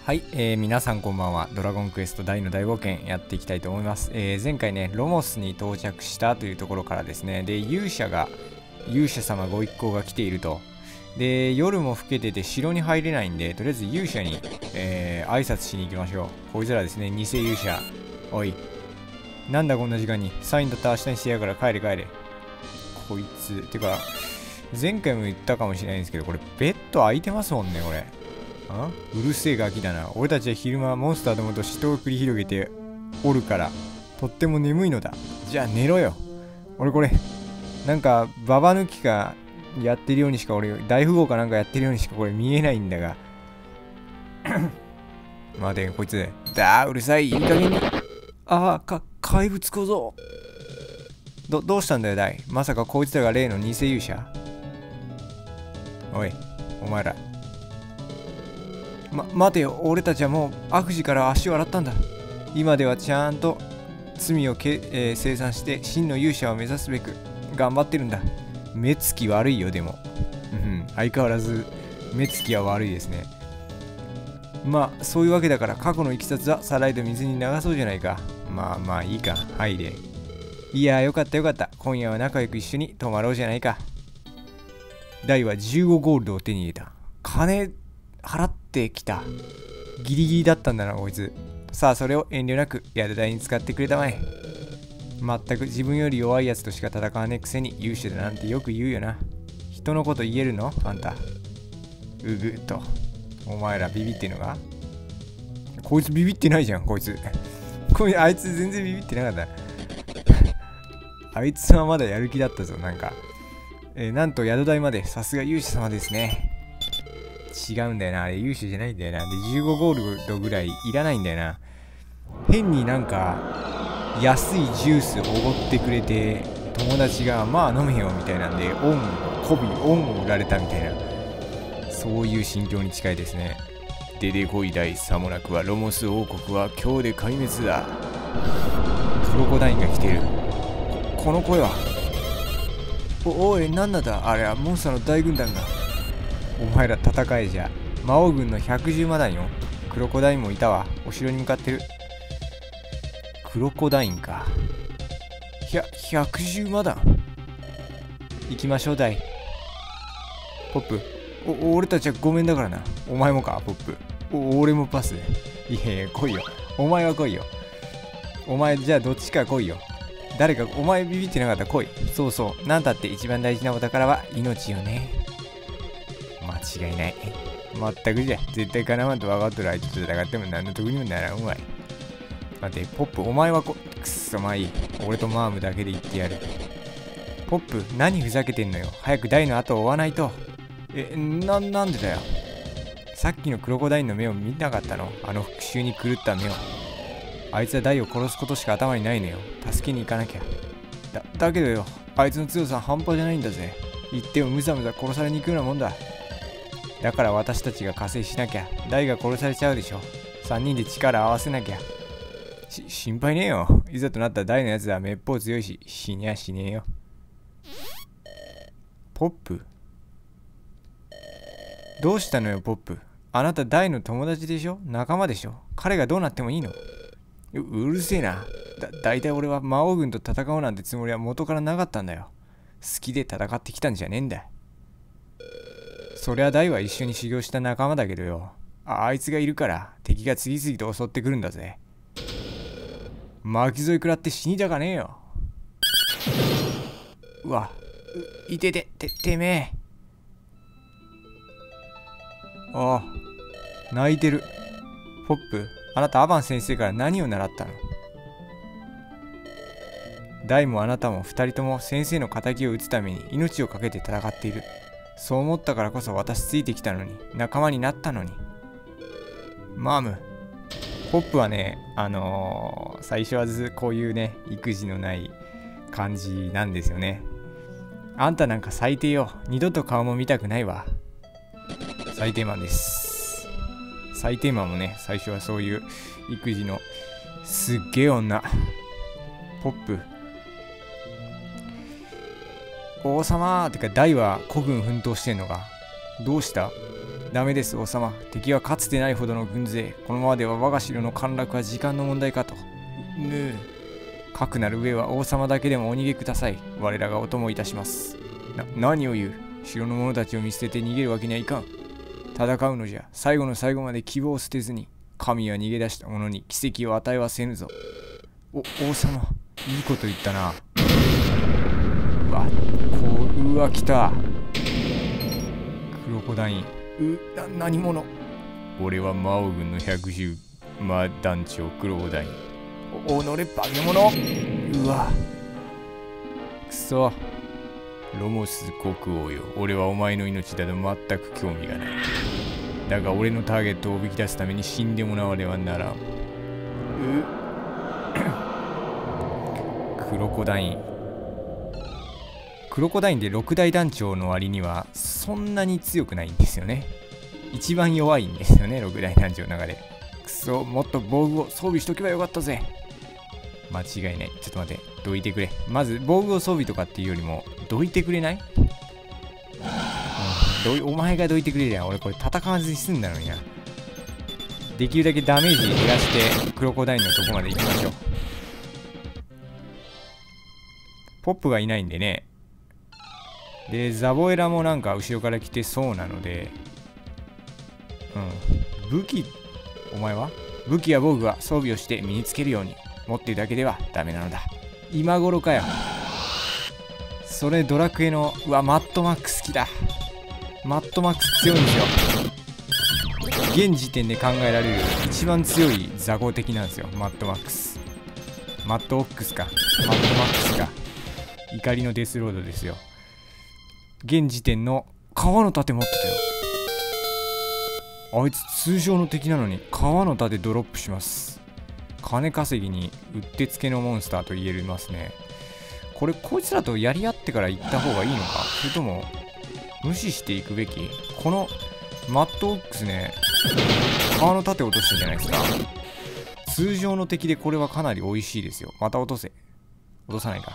はい、皆さんこんばんは。ドラゴンクエスト大の大冒険やっていきたいと思います。前回ね、ロモスに到着したというところからですね、で、勇者様ご一行が来ていると。で、夜も更けてて城に入れないんで、とりあえず勇者に、挨拶しに行きましょう。こいつらですね、偽勇者。おい、なんだこんな時間に。サインだったら明日にしてやから帰れ帰れ。こいつ、てか、前回も言ったかもしれないんですけど、これベッド空いてますもんね、これ。うるせえガキだな。俺たちは昼間モンスターどもと死闘を繰り広げておるからとっても眠いのだ。じゃあ寝ろよ。俺これなんかババ抜きかやってるようにしか、俺大富豪かなんかやってるようにしかこれ見えないんだが待てこいつうるさい、いい加減に。怪物小僧。どうしたんだよダイ。まさかこいつらが例の偽勇者。おいお前ら、待てよ、俺たちはもう悪事から足を洗ったんだ。今ではちゃんと罪を清算して真の勇者を目指すべく頑張ってるんだ。目つき悪いよ、でも。相変わらず目つきは悪いですね。まあ、そういうわけだから過去のいきさつはさらいと水に流そうじゃないか。まあいいか、入れ。いや、よかったよかった。今夜は仲良く一緒に泊まろうじゃないか。ダイは15ゴールドを手に入れた。金払ってきた。ギリギリだったんだなこいつ。さあそれを遠慮なく宿代に使ってくれたまえ。まったく自分より弱いやつとしか戦わねえくせに勇者だなんてよく言うよな。人のこと言えるのあんた。うぐっと。お前らビビってんのか。こいつビビってないじゃんこいつ。あいつ全然ビビってなかった。あいつはまだやる気だったぞ。なんと宿代まで。さすが勇者様ですね。違うんだよな、あれ勇者じゃないんだよな。で、15ゴールドぐらいいらないんだよな。変になんか安いジュースおごってくれて、友達がまあ飲めよみたいなんで、恩を売られたみたいな、そういう心境に近いですね。出てこい大さもなくはロモス王国は今日で壊滅だ。クロコダインが来てる。この声は。おい、なんだあれは。モンスターの大軍団が。お前ら戦えじゃ。魔王軍の110マダンよ。クロコダインもいたわ。お城に向かってる。クロコダインか。110マダン。行きましょうダイ。ポップ。俺たちはごめんだからな。お前もかポップ。俺もパス。いや来いよ。お前は来いよ。お前じゃあどっちか来いよ。誰か、お前ビビってなかったら来い。そうそう。なんたって一番大事なお宝は命よね。間違いない。まったくじゃ。絶対かなわんと分かっとる相手と戦っても何の得にもならんわい。待て、ポップ、お前はくっそまあいい。俺とマームだけで言ってやる。ポップ、何ふざけてんのよ。早くダイの後を追わないと。なんでだよ。さっきのクロコダインの目を見なかったの？あの復讐に狂った目を。あいつはダイを殺すことしか頭にないのよ。助けに行かなきゃ。だけどよ、あいつの強さ半端じゃないんだぜ。言ってもむざむざ殺されに行くようなもんだ。だから私たちが加勢しなきゃ。ダイが殺されちゃうでしょ。3人で力合わせなきゃ。心配ねえよ。いざとなったらダイのやつはめっぽう強いし、死にゃしねえよ。ポップ？どうしたのよポップ。あなたダイの友達でしょ。仲間でしょ。彼がどうなってもいいの？うるせえな。だいたい俺は魔王軍と戦おうなんてつもりは元からなかったんだよ。好きで戦ってきたんじゃねえんだ。そりゃダイは一緒に修行した仲間だけどよ。あいつがいるから敵が次々と襲ってくるんだぜ。巻き添え食らって死にたかねえよ。うわ、いててめえ。ああ、泣いてる。ポップ、あなたアバン先生から何を習ったの？ダイもあなたも二人とも先生の仇を討つために命を懸けて戦っている。そう思ったからこそ私ついてきたのに、仲間になったのに。マーム、ポップはね、最初はこういうね、育児のない感じなんですよね。あんたなんか最低よ。二度と顔も見たくないわ。最低マンです。最低マンもね、最初はそういう育児のすっげえ女。ポップ。王様ってか、ダイは孤軍奮闘してんのか。どうした？ ダメです、王様。敵はかつてないほどの軍勢。このままでは我が城の陥落は時間の問題かと。かくなる上は王様だけでもお逃げください。我らがお供いたします。何を言う。城の者たちを見捨てて逃げるわけにはいかん。戦うのじゃ。最後の最後まで希望を捨てずに。神は逃げ出した者に奇跡を与えはせぬぞ。王様、いいこと言ったな。うわ、来た。クロコダイン。何者。俺は魔王軍の110団長クロコダイン。己化け物。うわ。くそ。ロモス国王よ。俺はお前の命だと全く興味がない。だが俺のターゲットをおびき出すために死んでもらわねばならん。クロコダイン。クロコダインで6大団長の割にはそんなに強くないんですよね。一番弱いんですよね、6大団長の中で。くそ、もっと防具を装備しとけばよかったぜ。間違いない。ちょっと待って、どいてくれ。まず防具を装備とかっていうよりもどいてくれない？お前がどいてくれりゃ俺これ戦わずに済んだのにな。できるだけダメージ減らしてクロコダインのとこまで行きましょう。ポップがいないんでね。で、ザボエラもなんか後ろから来てそうなので、武器、お前は武器や防具は装備をして身につけるように持っているだけではダメなのだ。今頃かよ。それドラクエの、マッドマックス好きだ。マッドマックス強いんですよ。現時点で考えられる一番強い雑魚的なんですよ、マッドマックス。マッドオックスか。マッドマックスか。怒りのデスロードですよ。現時点の川の盾持ってたよ。あいつ通常の敵なのに川の盾ドロップします。金稼ぎにうってつけのモンスターと言えますね。これこいつらとやり合ってから行った方がいいのか、それとも無視していくべき。このマッドオックスね、川の盾落としたんじゃないですか。通常の敵でこれはかなり美味しいですよ。また落とせ。落とさないか。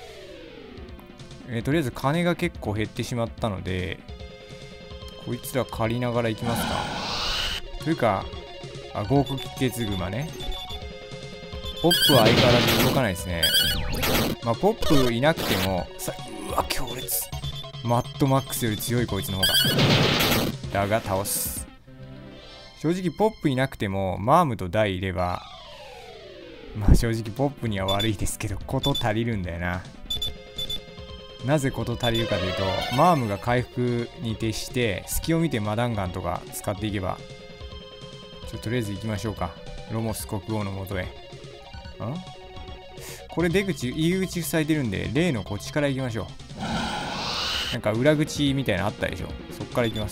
とりあえず金が結構減ってしまったので、こいつら借りながら行きますか。というか、合国気血グマね。ポップは相変わらず動かないですね。ポップいなくても、強烈。マッドマックスより強いこいつの方が。だが倒す。正直ポップいなくても、マームとダイいれば、正直ポップには悪いですけど、こと足りるんだよな。なぜこと足りるかというと、マームが回復に徹して隙を見てマダンガンとか使っていけば、とりあえず行きましょうか。ロモス国王のもとへ。これ入り口塞いでるんで、例のこっちから行きましょう。なんか裏口みたいなのあったでしょ。そっから行きます。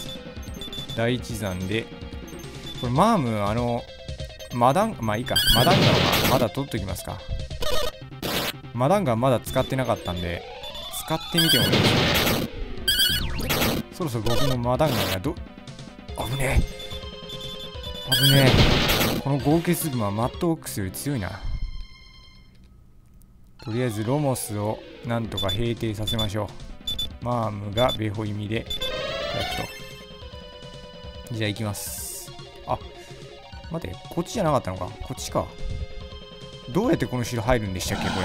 第一山で、これマームいいか。マダンガンはまだ取っときますか。マダンガンまだ使ってなかったんで、使ってみてもいいですね。そろそろ僕もマダンガンが危ねえ。危ねえ。この合結グマはマッドオックスより強いな。とりあえずロモスをなんとか平定させましょう。マームがベホイミでじゃあ行きます。待って、こっちじゃなかったのか。こっちか。どうやってこの城入るんでしたっけ、これ。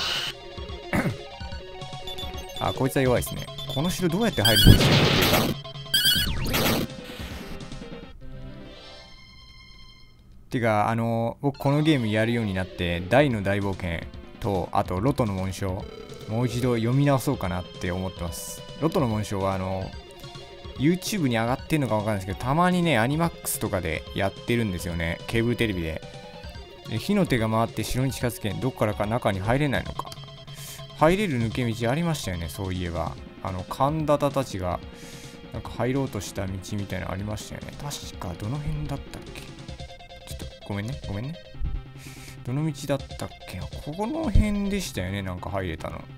こいつは弱いですね。この城どうやって入るんでしたっけっていうか、僕このゲームやるようになって、大の大冒険と、あとロトの紋章、もう一度読み直そうかなって思ってます。ロトの紋章はYouTube に上がってるのかわかんないですけど、たまにね、アニマックスとかでやってるんですよね。ケーブルテレビで。火の手が回って城に近づけん、どっからか中に入れないのか。入れる抜け道ありましたよね、そういえば。神田たちが、なんか入ろうとした道みたいなのありましたよね。確か、どの辺だったっけ。ちょっと、ごめんね。どの道だったっけな。この辺でしたよね、なんか入れたの。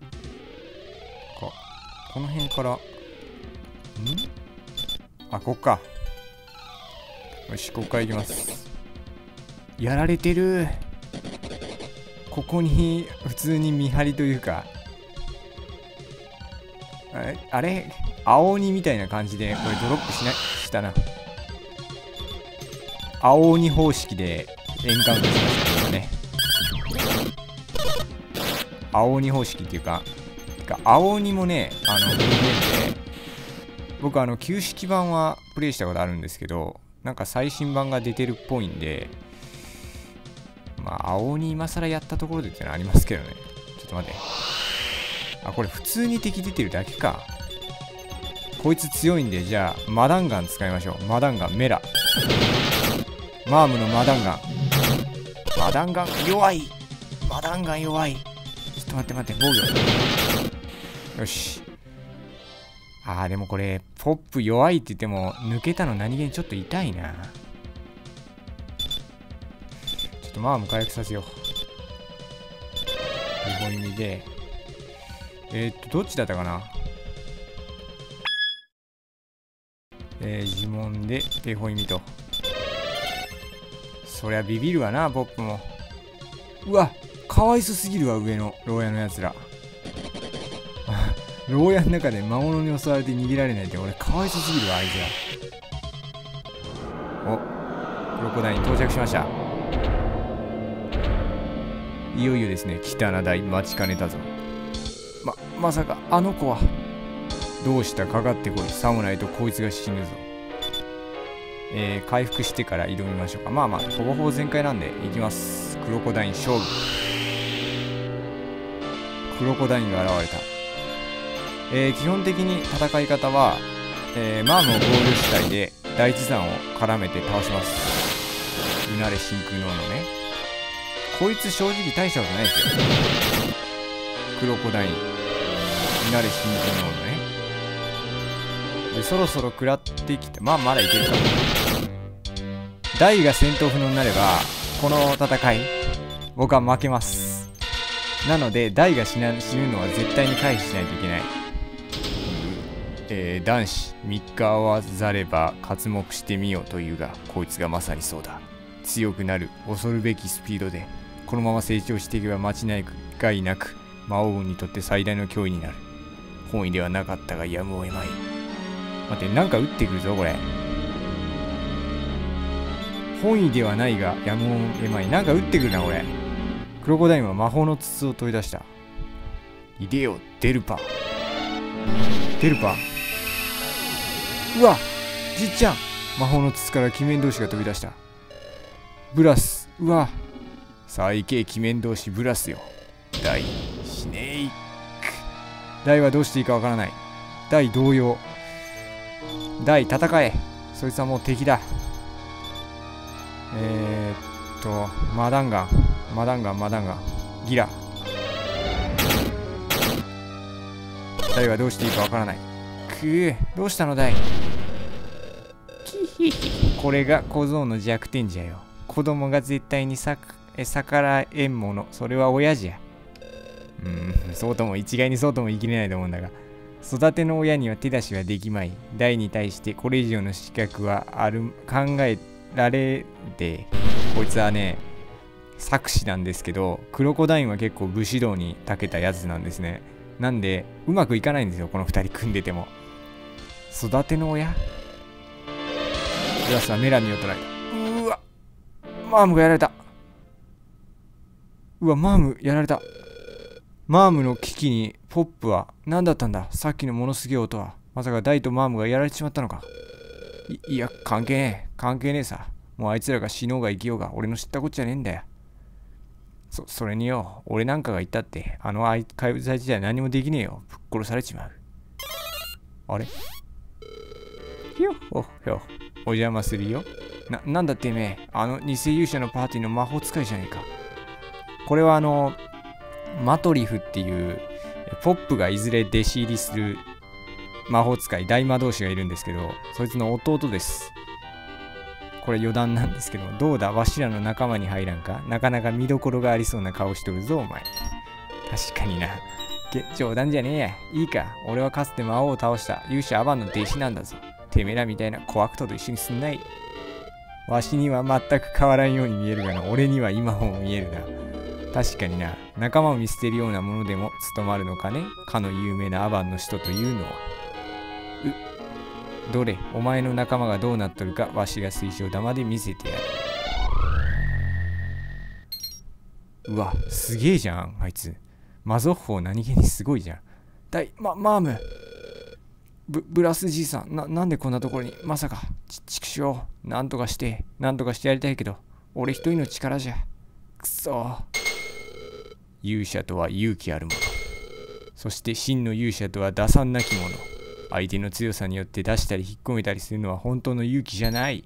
この辺から、こっか。よし、こっから行きます。やられてる。ここに普通に見張りというか、あれ青鬼みたいな感じでこれドロップしたな。青鬼方式でエンカウントしましたね。青鬼方式っていうか、青鬼もね、ゲームで、僕旧式版はプレイしたことあるんですけど、なんか最新版が出てるっぽいんで、まあ、青鬼今更やったところでってのありますけどね。ちょっと待って。あ、これ普通に敵出てるだけか。こいつ強いんで、じゃあ、マダンガン使いましょう。マダンガン、メラ。マームのマダンガン。マダンガン弱い。マダンガン弱い。ちょっと待って、防御。よし。でもこれ、ポップ弱いって言っても、抜けたの何気にちょっと痛いな。ちょっとマーム回復させよう。日本意味で。どっちだったかな。呪文で、手本意味と。そりゃビビるわな、ポップも。うわ、かわいそすぎるわ、上の牢屋のやつら。牢屋の中で魔物に襲われて逃げられないって俺かわいそすぎるわ、あいつら。お、クロコダイン到着しました。いよいよですね、北名台待ちかねたぞ。まさかあの子は。どうしたかかってこい。さもないとこいつが死ぬぞ。回復してから挑みましょうか。まあほぼほぼ全開なんでいきます。クロコダイン勝負。クロコダインが現れた。基本的に戦い方は、マームをゴール主体で大地山を絡めて倒します。うなれ真空の斧ね。こいつ正直大したことないですよ。クロコダイン、うなれ真空の斧ね。で、そろそろ食らってきて、まだいけるか。大が戦闘不能になれば、この戦い、僕は負けます。なので、大が死ぬのは絶対に回避しないといけない。男子3日会わざれば刮目してみようというが、こいつがまさにそうだ。強くなる恐るべきスピードでこのまま成長していけば間違いなく魔王軍にとって最大の脅威になる。本意ではなかったがやむを得まい。待って、なんか撃ってくるぞこれ。本意ではないがやむを得まい。なんか撃ってくるなこれ。クロコダインは魔法の筒を取り出した。いでよデルパ。デルパ。うわ、じっちゃん。魔法の筒から鬼面同士が飛び出した。ブラス。うわ。さあ行け、鬼面同士ブラスよ。ダイ、シネイク。ダイはどうしていいかわからない。ダイ同様。ダイ戦え。そいつはもう敵だ。マダンガン。ギラ。ダイはどうしていいかわからない。どうしたのダイ。これが小僧の弱点じゃよ。子供が絶対に逆らえんもの、それは親じゃ。そうとも一概にそうとも言い切れないと思うんだが、育ての親には手出しはできまい。大に対してこれ以上の資格は考えられて、こいつはね、作詞なんですけど、クロコダインは結構武士道に長けたやつなんですね。なんで、うまくいかないんですよ、この2人組んでても。育ての親？ブラスはメラミを捉えた。うわ、マームがやられた。うわ、マームやられた。マームの危機にポップは何だったんだ。さっきのものすげえ音は。まさかダイとマームがやられてしまったのか。いや、関係ねえさ。もうあいつらが死のうが生きようが俺の知ったこっちゃねえんだよ。それによ、俺なんかが言ったって怪物自体何もできねえよ。ぶっ殺されちまう。あれ？ひょほひょ、お邪魔するよ。なんだってめえ、偽勇者のパーティーの魔法使いじゃねえか。これはマトリフっていうポップがいずれ弟子入りする魔法使い大魔導士がいるんですけど、そいつの弟です。これ余談なんですけど、どうだわしらの仲間に入らんか。なかなか見どころがありそうな顔しとるぞお前。確かにな。冗談じゃねえや。いいか、俺はかつて魔王を倒した勇者アバンの弟子なんだぞ。てめえらみたいな小悪党と一緒にすんない。わしには全く変わらんように見えるがな、俺には今も見えるな。確かにな、仲間を見捨てるようなものでも務まるのかね、かの有名なアバンの使徒というのは。 どれ、お前の仲間がどうなっとるか、わしが水晶玉で見せてやる。うわ、すげえじゃん、あいつ。マゾッホー何気にすごいじゃん。マーム。ブラスじいさん、なんでこんなところに、まさか、ちくしょう。なんとかしてやりたいけど、俺一人の力じゃ。くそ。勇者とは勇気あるもの。そして真の勇者とは打算なきもの。相手の強さによって出したり引っ込めたりするのは本当の勇気じゃない。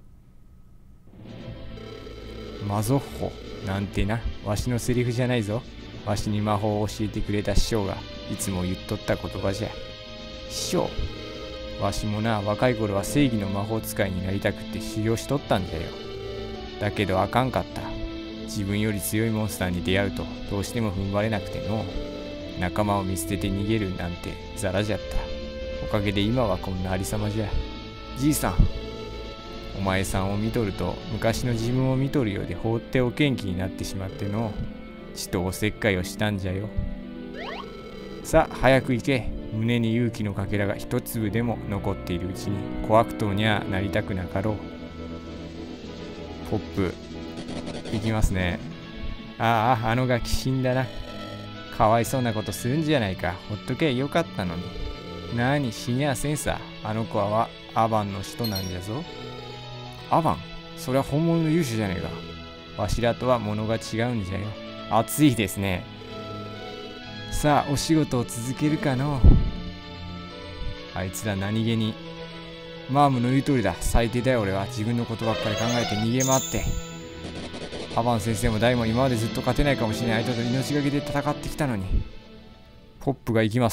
マゾッホなんてな、わしのセリフじゃないぞ。わしに魔法を教えてくれた師匠がいつも言っとった言葉じゃ。師匠、わしもな、若い頃は正義の魔法使いになりたくって修行しとったんじゃよ。だけどあかんかった。自分より強いモンスターに出会うとどうしても踏ん張れなくての、仲間を見捨てて逃げるなんてザラじゃった。おかげで今はこんなありさまじゃ。じいさん、お前さんを見とると昔の自分を見とるようで放ってお元気になってしまっての、ちとおせっかいをしたんじゃよ。さあ早く行け。胸に勇気のかけらが一粒でも残っているうちに小悪党にはなりたくなかろう。ポップ行きますね。ああ、あのガキ死んだな。かわいそうなことするんじゃないか。ほっとけばよかったのに。なに、死にゃせんさ。あの子はアバンの人なんじゃぞ。アバン、そりゃ本物の勇者じゃねえか。わしらとは物が違うんじゃよ。熱いですね。さあお仕事を続けるかの。あいつら何気に。マームの言う通りだ。最低だよ俺は。自分のことばっかり考えて逃げ回って。アバン先生もダイも今までずっと勝てないかもしれない相手と命がけで戦ってきたのに。ポップが行きます。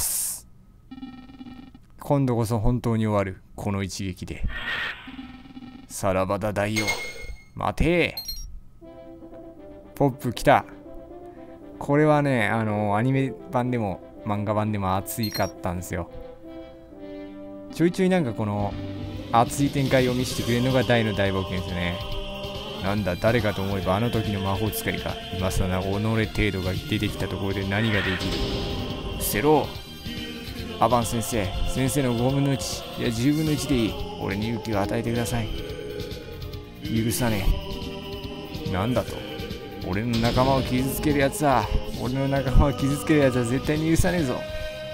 今度こそ本当に終わる。この一撃で。さらばだ大王。待てー。ポップ来た。これはね、アニメ版でも漫画版でも熱いかったんですよ。ちょいちょいなんかこの熱い展開を見せてくれるのが大の大冒険ですよね。なんだ誰かと思えばあの時の魔法使いか。今更己程度が出てきたところで何ができる。伏せろ。アバン先生の5分の1、いや10分の1でいい。俺に勇気を与えてください。許さねえ。なんだと。俺の仲間を傷つけるやつは絶対に許さねえぞ。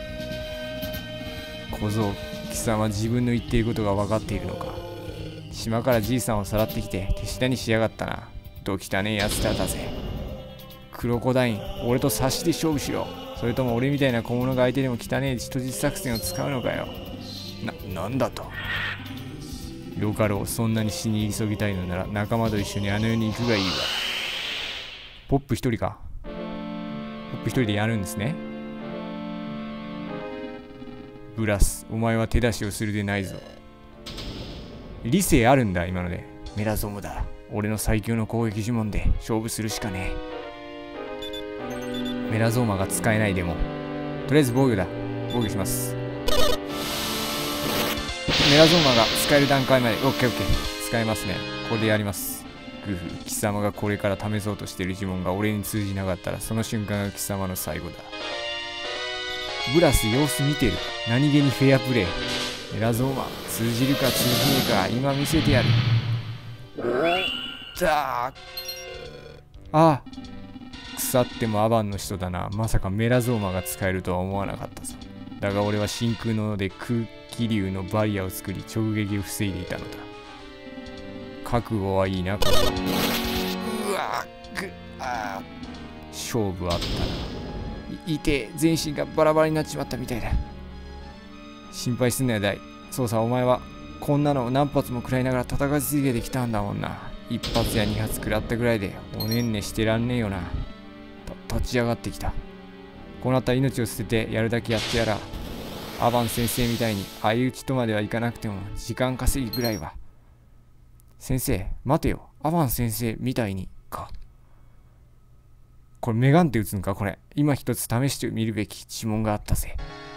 小僧、貴様自分の言っていることが分かっているのか。島からじいさんをさらってきて手下にしやがったな。ど汚ねえやつだぜ。クロコダイン、俺と差しで勝負しろ。それとも俺みたいな小物が相手でも汚ねえ人質作戦を使うのかよ。なんだと。よかろう。そんなに死に急ぎたいのなら仲間と一緒にあの世に行くがいいわ。ポップ一人か。ポップ一人でやるんですね。ブラス、お前は手出しをするでないぞ。理性あるんだ今ので。メラゾムだ。俺の最強の攻撃呪文で勝負するしかねえ。メラゾーマが使えないでもとりあえず防御だ。防御します。メラゾーマが使える段階までオッケー使えますね。これでやります。グフ、貴様がこれから試そうとしている呪文が俺に通じなかったらその瞬間が貴様の最後だ。ブラス様子見てる。何気にフェアプレイ。メラゾーマ通じるか通じねえか今見せてやる。おったー。あ、腐ってもアバンの人だな。まさかメラゾーマが使えるとは思わなかったぞ。だが俺は真空ので空気流のバリアを作り直撃を防いでいたのだ。覚悟はいいな、これ。うわあ、勝負あったな。いて、全身がバラバラになっちまったみたいだ。心配すんなよ、ダイ。そうさ、お前はこんなのを何発も食らいながら戦い続けてきたんだもんな。一発や二発食らったぐらいでおねんねしてらんねえよな。立ち上がってきた。こうなったら命を捨ててやるだけやってやら。アバン先生みたいに相打ちとまではいかなくても時間稼ぎぐらいは。先生、待てよ。アバン先生みたいにか。これメガンって打つのかこれ。今一つ試してみるべき呪文があったぜ。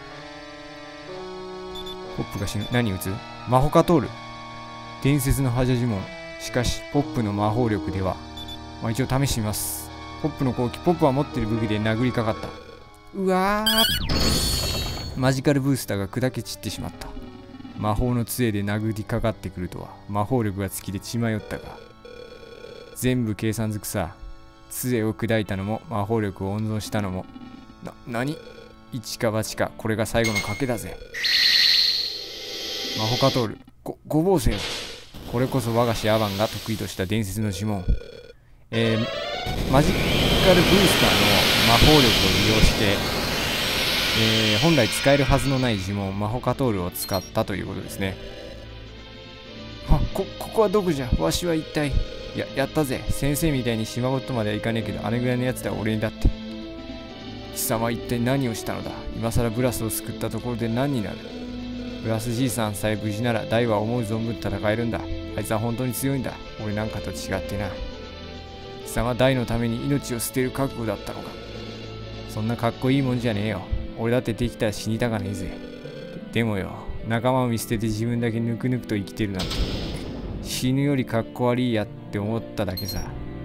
ポップが死ぬ。何打つ？マホカトール。伝説の覇者呪文。しかし、ポップの魔法力では。一応試してみます。ポップの攻撃。ポップは持ってる武器で殴りかかった。うわー。マジカルブースターが砕け散ってしまった。 魔法の杖で殴りかかってくるとは魔法力が尽きて血迷ったが、全部計算づくさ。杖を砕いたのも魔法力を温存したのも。何一か八か、これが最後の賭けだぜ。魔法カトール、ごぼうせよ。これこそ我が師アバンが得意とした伝説の呪文。マジカルブースターの魔法力を利用して、本来使えるはずのない呪文、魔法カトールを使ったということですね。ここはどこじゃ。わしは一体。やったぜ。先生みたいに島ごとまではいかねえけど、あれぐらいのやつだ俺にだって。貴様は一体何をしたのだ。今さらブラスを救ったところで何になる。ブラスじいさんさえ無事なら大は思う存分戦えるんだ。あいつは本当に強いんだ。俺なんかと違ってな。貴様は大のために命を捨てる覚悟だったのか。そんなかっこいいもんじゃねえよ。俺だってできたら死にたかねえぜ。でもよ、仲間を見捨てて自分だけぬくぬくと生きてるなんて、死ぬよりかっこ悪いやって思っただけさ。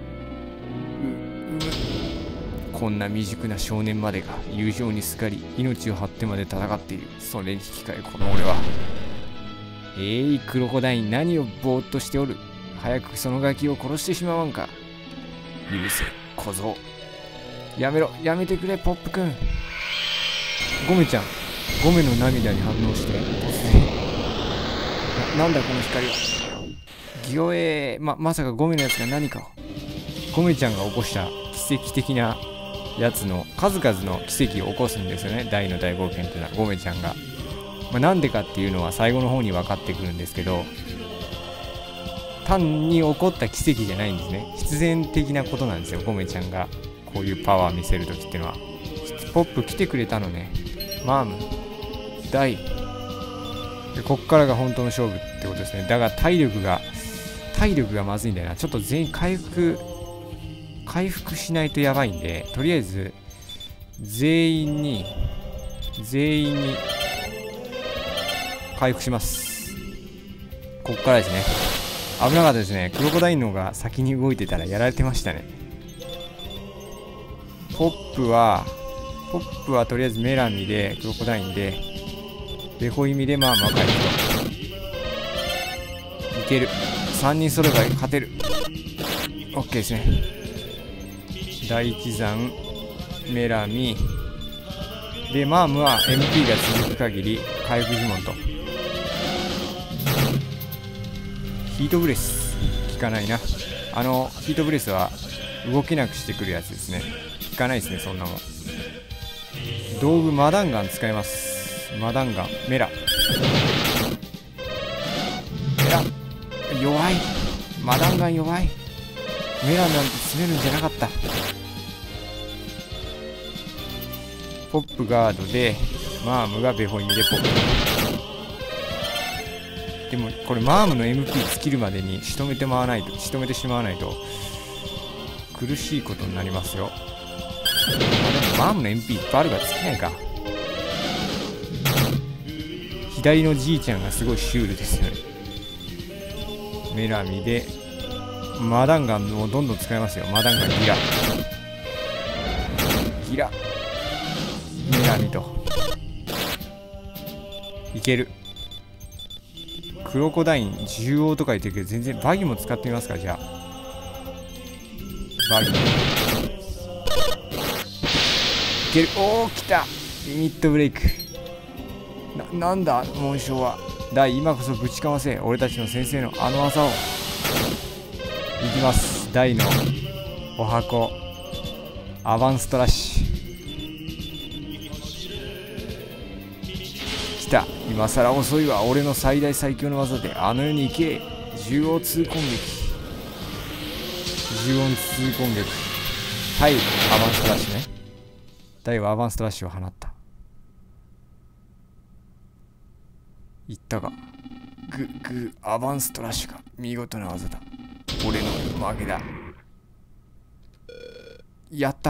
こんな未熟な少年までが友情にすがり命を張ってまで戦っている。それに引き換えこの俺は。クロコダイン、何をぼーっとしておる。早くそのガキを殺してしまわんか。許せ小僧。やめろ、やめてくれポップくん。ゴメちゃん、ゴメの涙に反応して突然なんだこの光は。ギョまさかゴメのやつが何かを。ゴメちゃんが起こした奇跡的なやつの数々の奇跡を起こすんですよね。大の大冒険っていうのはゴメちゃんが。なんでかっていうのは最後の方に分かってくるんですけど、単に起こった奇跡じゃないんですね。必然的なことなんですよ。ゴメちゃんがこういうパワー見せるときっていうのは。ポップ来てくれたのね。マーム、ダイ。でこっからが本当の勝負ってことですね。だが体力がまずいんだよな。ちょっと全員回復しないとやばいんで、とりあえず全員に回復します。こっからですね。危なかったですね。クロコダインの方が先に動いてたらやられてましたね。ポップはとりあえずメラミでクロコダインでベホイミで回復といける。3人揃えば勝てる。 OK ですね。第一山メラミでマームは MP が続く限り回復呪文とヒートブレス効かないな。ヒートブレスは動けなくしてくるやつですね。効かないですね、そんなもん。道具マダンガン使います。マダンガンメラ弱い。マダンガン弱い。メラなんて詰めるんじゃなかった。ポップガードでマームがベホイミでポップ。でもこれマームの MP 尽きるまでに仕留めてしまわないと苦しいことになりますよ。でもマームの MP いっぱいあるから尽きないか。左のじいちゃんがすごいシュールですよね。メラミでマダンガンもどんどん使えますよ。マダンガンギラメラミといける。クロコダイン縦横とか言ってるけど全然バギも使ってみますか。じゃあバギいける。おー来た。ミッドブレイク。なんだ紋章は。今こそぶちかませ。俺たちの先生のあの技を。いきます。大のお箱アバンストラッシュ来た。今さら遅いわ。俺の最大最強の技であの世に行け。縦横痛攻撃。はいアバンストラッシュね。大はアバンストラッシュを放った。言ったがアバンストラッシュか。見事な技だ。俺の負けだ。やった。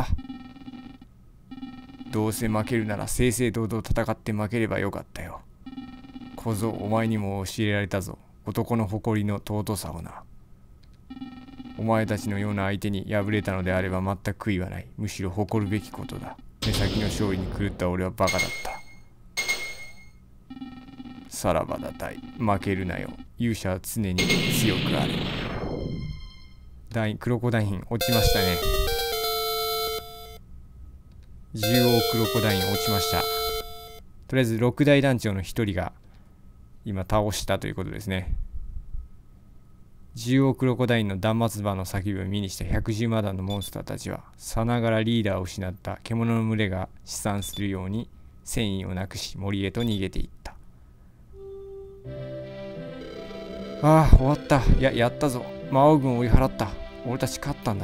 どうせ負けるなら正々堂々戦って負ければよかったよ。小僧、お前にも教えられたぞ。男の誇りの尊さをな。お前たちのような相手に敗れたのであれば全く悔いはない。むしろ誇るべきことだ。目先の勝利に狂った俺はバカだった。 さらばだ大。負けるなよ。勇者は常に強くあれ。クロコダイン落ちましたね。獣王クロコダイン落ちました。とりあえず6大団長の1人が今倒したということですね。獣王クロコダインの断末魔の叫びを身にした110マ団のモンスターたちは、さながらリーダーを失った獣の群れが試算するように戦意をなくし森へと逃げていった。ああ、終わった。やったぞ。魔王軍を追い払った。俺たち勝ったんだ。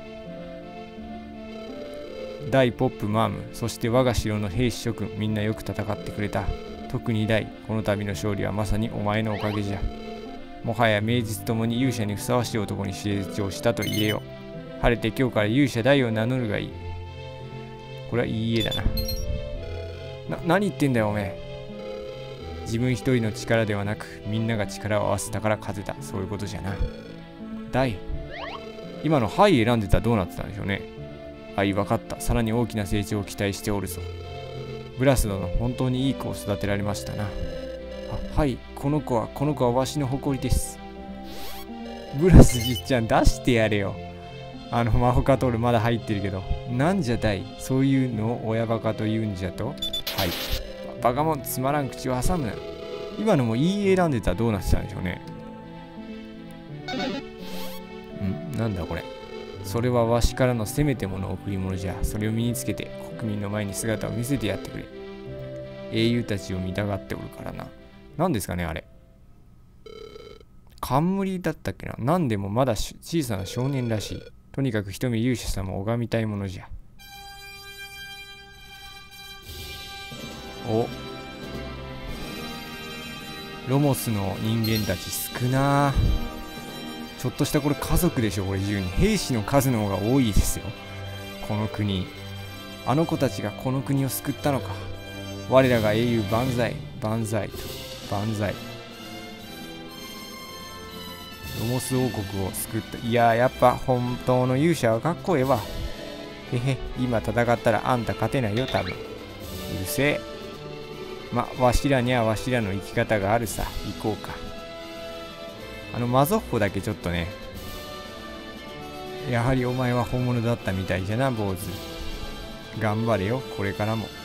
ダイ、ポップ、マーム、そして我が城の兵士諸君、みんなよく戦ってくれた。特にダイ、この度の勝利はまさにお前のおかげじゃ。もはや名実ともに勇者にふさわしい男に成長したと言えよう。晴れて今日から勇者ダイを名乗るがいい。これはいい家だな。何言ってんだよおめえ。自分一人の力ではなく、みんなが力を合わせたから勝てた。そういうことじゃな。ダイ、今のはい選んでたらどうなってたんでしょうね。分かった。さらに大きな成長を期待しておるぞ。ブラス殿、本当にいい子を育てられましたな。はい、この子はわしの誇りです。ブラスじっちゃん出してやれよ。マホカトールまだ入ってるけど。なんじゃダイ、そういうのを親バカと言うんじゃと。はい。バカモン、つまらん口を挟むな。今のもいい選んでたらどうなってたんでしょうね。なんだこれ。それはわしからのせめてもの贈り物じゃ。それを身につけて国民の前に姿を見せてやってくれ。英雄たちを見たがっておるからな。何ですかねあれ。冠だったっけな。何でもまだ小さな少年らしい。とにかく一目勇者様を拝みたいものじゃ。お、ロモスの人間たち少な。ちょっとしたこれ家族でしょ。これ10人。兵士の数の方が多いですよこの国。あの子たちがこの国を救ったのか。我らが英雄万歳万歳万歳。ロモス王国を救った。いやー、やっぱ本当の勇者はかっこええわ。へへ、今戦ったらあんた勝てないよ多分。うるせえ。わしらにはわしらの生き方があるさ。行こうか。マゾッホだけちょっとね、やはりお前は本物だったみたいじゃな、坊主。頑張れよ、これからも。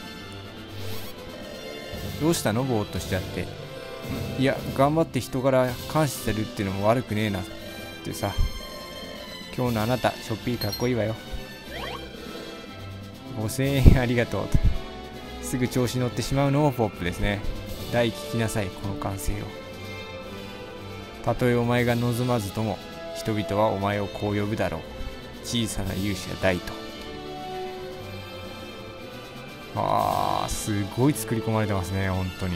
どうしたの、ぼーっとしちゃって。いや、頑張って人から感謝するっていうのも悪くねえなってさ。今日のあなた、ちょっぴりかっこいいわよ。5000円ありがとうと。すぐ調子乗ってしまうのもポップですね。大聞きなさい、この歓声を。たとえお前が望まずとも、人々はお前をこう呼ぶだろう。小さな勇者大と。すごい作り込まれてますね、本当に。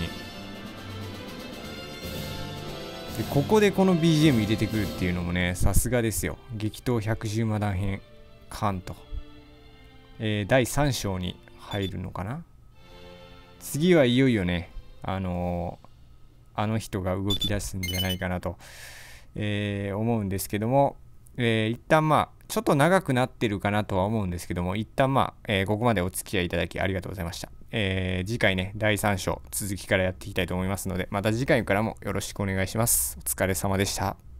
で、ここでこの BGM 入れてくるっていうのもね、さすがですよ。激闘110マダン編、カンと。第3章に入るのかな。次はいよいよね、あの人が動き出すんじゃないかなと、思うんですけども、一旦ちょっと長くなってるかなとは思うんですけども、一旦ここまでお付き合いいただきありがとうございました。次回ね、第3章続きからやっていきたいと思いますので、また次回からもよろしくお願いします。お疲れ様でした。